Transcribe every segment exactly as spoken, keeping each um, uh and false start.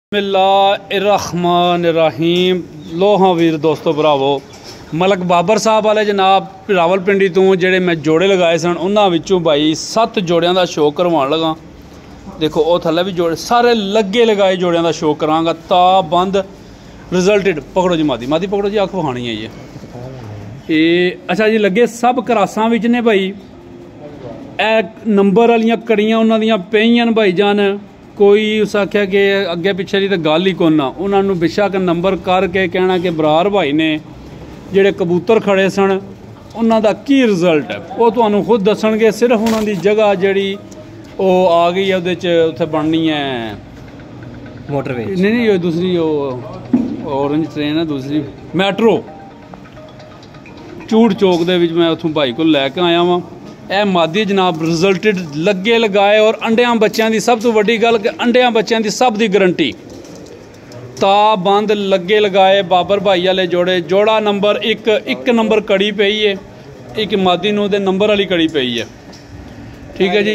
बिस्मिल्लाहिर्रहमानिर्रहीम। लो हाँ वीर दोस्तों भरावो, मलक बाबर साहब वाले जनाब रावलपिंडी तो जेड़े मैं जोड़े लगाए सन उन्होंने विचों भाई सत्त जोड़ियां का शो करवान लगा। देखो वो थल्ले भी जोड़े सारे लगे लगाए जोड़ियां का शो करांगा ता बंद रिजल्टेड। पकड़ो जी मादी मादी पकड़ो जी, अख वखानी है ये ये अच्छा जी लगे सब करासां विच ने भाई। ए नंबर वालियां कड़ियां उन्हां दियां पेइयां भाई जान, कोई उस आख्या कि अगे पिछे की तो गल ही कोना। उन्होंने बेशक नंबर करके कहना कि बरार भाई ने जेड़े कबूतर खड़े सन उन्हों का की रिजल्ट है वो तुहानू खुद दसणगे। सिर्फ उन्होंने जगह जी वो आ गई है उत्थे बननी है मोटरवे नहीं नहीं दूसरी वो ऑरेंज ट्रेन है दूसरी मैट्रो चूड़ चौक दे विच मैं उत्थों भाई को लैके आया वहाँ। ए मादी जनाब रिजल्टेड लगे लगाए और अंडिया बच्चों की सब तो वड्डी गल कि अंडिया बच्चों की सब की गारंटी ता बंद लगे लगाए। बाबर भाई वाले जोड़े जोड़ा नंबर एक एक नंबर कड़ी पई है, एक मादी नूं दे नंबर वाली कड़ी पई है। ठीक है जी,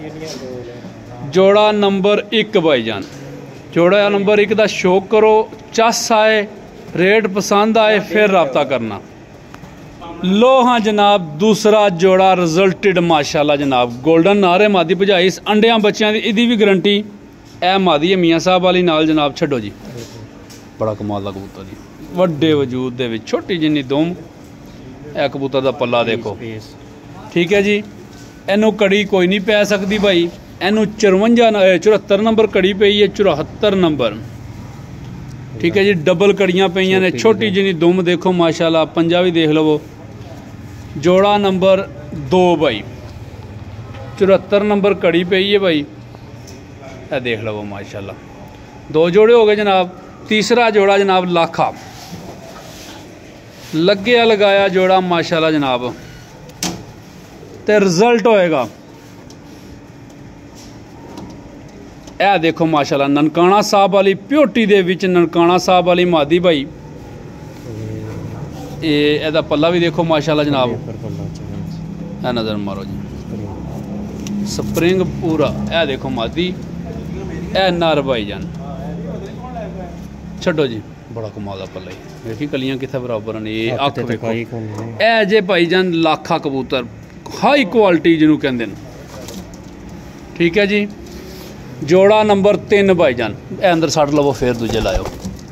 जोड़ा नंबर एक भाईजान, जोड़ा नंबर एक का शौक करो, चस आए रेट पसंद आए फिर रब्ता करना। लो हाँ जनाब दूसरा जोड़ा रिजल्टेड माशाल्लाह जनाब गोल्डन नारे मादी भजाई अंडिया बच्चों की इदी भी गारंटी ए मादी है मियाँ साहब वाली नाल जनाब। छड्डो जी बड़ा कमाल का कबूतर जी, वड्डे वजूद दे विच छोटी जिन्नी दुम। ए कबूतर दा पल्ला देखो। ठीक है जी, इनू कड़ी कोई नहीं पै सकती भाई। इनू चरवंजा चौहत्तर नंबर कड़ी पई है, चौहत्तर नंबर। ठीक है जी, डबल कड़ियाँ पईयां ने, छोटी जिन्नी दुम देखो माशाल्लाह। पंजा भी देख लवो। जोड़ा नंबर दो भाई, चौहत्तर नंबर कड़ी पई है भाई, ए देख लो माशाल्लाह। दो जोड़े हो गए जनाब। तीसरा जोड़ा जनाब लाखा लगे लगाया जोड़ा माशाल्लाह जनाब, ते रिजल्ट होएगा ए देखो माशाल्लाह। ननकाना साहब वाली प्योटी दे विच ननकाना साहब वाली मादी भाई। ये एदा पल्ला भी देखो माशाल्लाह जनाब, ए नज़र मारो जी स्प्रिंग पूरा। ए देखो मादी ए नर भाई जान। छड्डो जी बड़ा कमाल का पल्ला ही देखी, कलियां कितने बराबर ने। ये अख देखो ए जे भाई जान लाखा कबूतर हाई क्वालिटी जिन्हों कहते हैं। ठीक है जी, जोड़ा नंबर तीन भाई जान। ए अंदर सट लवो फिर दूजे लाओ।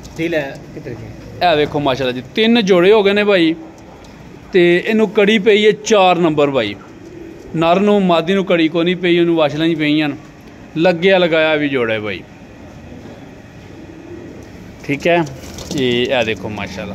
ए देखो माशाल्लाह जी तीन जोड़े हो गए ने भाई, तो इनू कड़ी पई है चार नंबर भाई। नर नू मादी नू कड़ी को नहीं पई, उन्होंने वाशलां ही पईयां लग्या लगाया भी जोड़ा है भाई। ठीक है, ये ए देखो माशाल्लाह।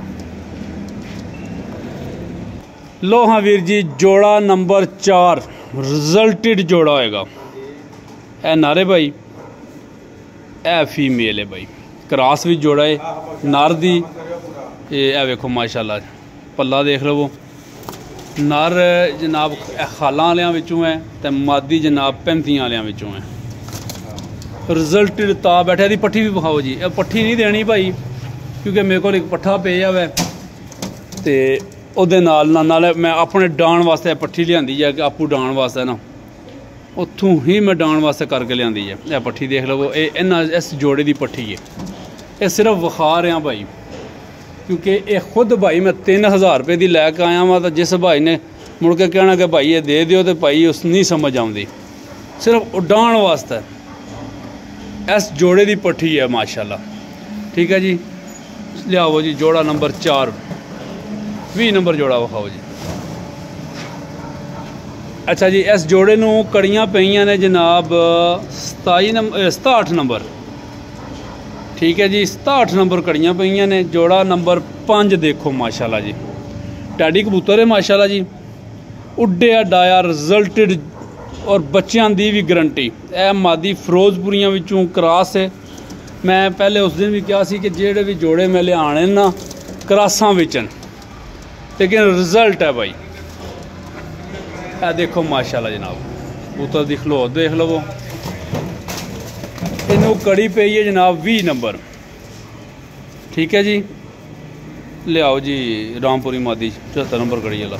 लो हाँ वीर जी जोड़ा नंबर चार रिजल्टेड जोड़ा होएगा। ए नारे भाई ए फीमेल है भाई, क्रॉस भी जोड़ा है नर दी। ये वेखो माशाल्लाह पल्ला देख लो। नर जनाब खालां वालियां विचों है ते मादी जनाब पैंतियां वालियां विचों है। रिजल्टेड ता बैठे। दी पट्ठी भी विखाओ जी। ये पट्ठी नहीं देनी भाई क्योंकि मेरे को एक पट्ठा पे है ते ओदे नाल नाल मैं अपने डाण वास्ते पट्ठी लियांदी है कि आपू डाण वास्ते ना उत्थों ही मैं डाण वास्ते करके लियांदी है। यह पट्ठी देख लो, ये इन्हां इस जोड़े की पट्ठी है। ये सिर्फ विखा रहा भाई क्योंकि ये खुद भाई मैं तीन हज़ार रुपये की लैके आया वहाँ। तो जिस भाई ने मुड़ के कहना कि भाई ये दे दियो तो भाई उस नहीं समझ आती, सिर्फ उड़ान वास्ते इस जोड़े की पट्ठी है माशाल्लाह। ठीक है जी, लियाओ जी जोड़ा नंबर चार भी नंबर जोड़ा विखाओ जी। अच्छा जी, इस जोड़े नू कड़ियाँ पईयां ने जनाब सताई नंबर सताहठ नंबर। ठीक है जी, सताहठ नंबर कड़ियाँ पईयां ने। जोड़ा नंबर पाँच देखो माशाल्लाह जी, टैडी कबूतर है माशाल्लाह जी। उड्डिया डाया रिजल्टेड और बच्चों की भी गारंटी। ए मादी फिरोजपुरियां विचों क्रॉस है। मैं पहले उस दिन भी कहा सी कि जेड़े भी जोड़े मैं लियाने ना क्रॉसां विचन, लेकिन रिजल्ट है भाई। ए देखो माशाल्लाह जनाब कबूतर दिख लो देख लो। इनू कड़ी पई है जनाब भी नंबर। ठीक है जी, लियाओ जी रामपुरी मादी चौहत्तर नंबर कड़ी वाला।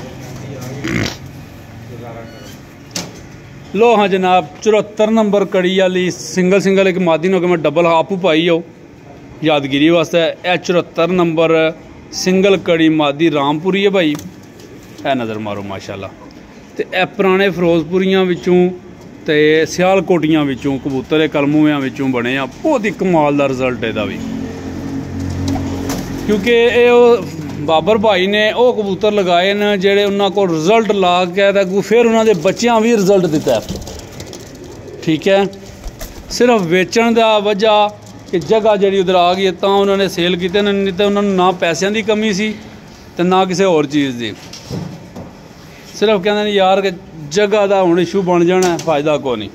लो हाँ जनाब चौहत्तर नंबर कड़ी वाली सिंगल सिंगल एक मादी नो कि मैं डबल आपू पाई हो। यादगिरी वास्ते। ए चौहत्तर नंबर सिंगल कड़ी मादी रामपुरी है भाई, ए नज़र मारो माशाल्लाह। तो ए पुराने फिरोजपुरियां विचों ते सियालकोटियां विचों कबूतर कलमूआं विचों बने आ, बहुत ही कमाल दा रिजल्ट इहदा भी, क्योंकि ये बाबर भाई ने वो कबूतर लगाए न जेड़े उन्होंने को रिजल्ट ला के फिर उन्होंने बच्चों भी रिजल्ट दिता है। ठीक है, सिर्फ वेचण का वजह कि जगह जी उधर आ गई तो उन्होंने सेल किए, नहीं तो उन्होंने ना पैसों की कमी सी तो ना किसी होर चीज़ की, सिर्फ कहते यार कि जगह का हुण इशू बन जाना, फायदा को नहीं।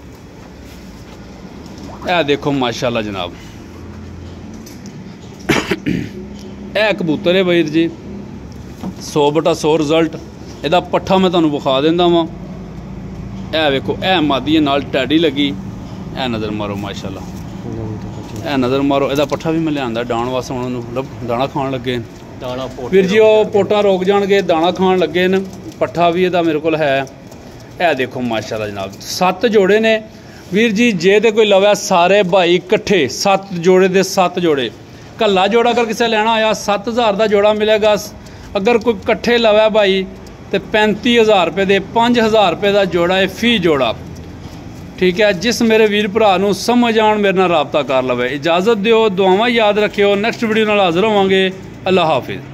ए देखो माशाल्लाह जनाब, ए कबूतर है वीर जी सौ बटा सौ रिजल्ट। इहदा पट्ठा मैं तुहानूं विखा दिंदा वां। ए वेखो ए मादी नाल टैडी लगी, ए नज़र मारो माशाल्लाह, ए नज़र मारो। इहदा पट्ठा भी मैं लिआंदा डाण वास्ते, हुण उहनूं दाणा खाण लगे दाणा वीर जी, वो पोटां रोक जाणगे, दाणा खाण लगे न, पट्ठा भी इहदा मेरे कोल है। ए देखो माशाल्लाह जनाब, सत्त जोड़े ने वीर जी, जे ते कोई लवै सारे भाई इकट्ठे सत्त जोड़े दे सत्त जोड़े। कल्ला जोड़ा अगर किसी लेना आया सत्त हज़ार का जोड़ा मिलेगा, अगर कोई कट्ठे लवै भाई तो पैंती हज़ार रुपये दे पाँच हज़ार रुपये का जोड़ा है फी जोड़ा। ठीक है, जिस मेरे वीर भरा नूं समझ आण मेरे नाल राबता कर लवे। इजाज़त दिओ, दुआवां याद रखियो, नैक्सट वीडियो नाल हाज़र होवांगे। अल्लाह हाफिज़।